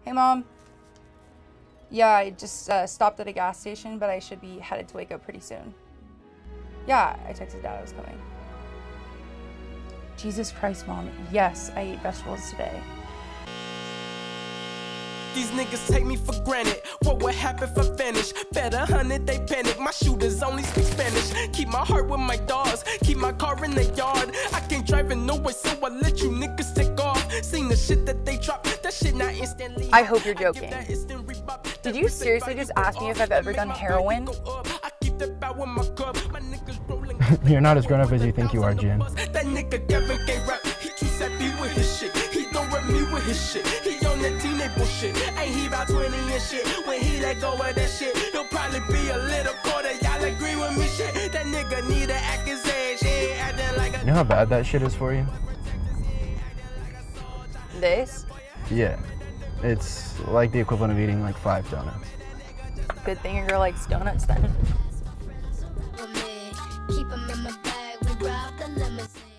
Hey, Mom. Yeah, I just stopped at a gas station, but I should be headed to Waco pretty soon. Yeah, I texted Dad I was coming. Jesus Christ, Mom. Yes, I ate vegetables today. These niggas take me for granted. What would happen if I vanish? Bet 100 they panic. My shooters only speak Spanish. Keep my heart with my dogs. Keep my car in the yard. I can't drive in nowhere, so I let you niggas take off. Seen the shit that they drop. That shit not instantly. I hope you're joking. Did you seriously just ask me if I've ever done heroin? You're not as grown up as you think you are, Jen. That nigga Kevin can't rap. He too savvy with his shit. He don't rap me with his shit. He on that teenage bullshit. Ain't he about 20 and shit? When he let go of that shit, he'll probably be a little quarter. Y'all agree with me, shit? That nigga need to act his age. He ain't acting like a... You know how bad that shit is for you? This? Yeah. It's like the equivalent of eating like 5 donuts. Good thing a girl likes donuts then. Keep 'em in my bag, we rob the limousine.